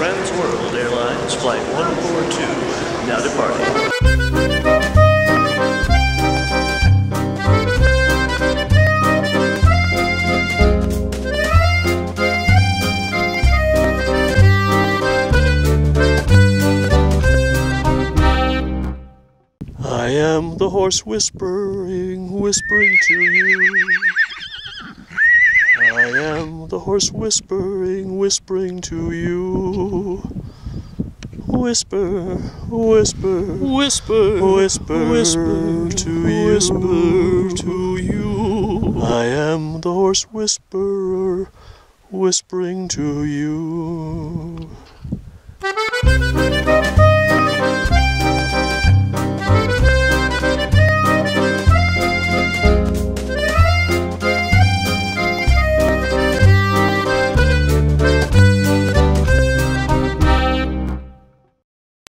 Trans World Airlines Flight 142, now departing. I am the horse whispering to you. I am the horse whispering to you. Whisper, whisper, whisper, whisper, whisper to you. I am the horse whisperer, whispering to you.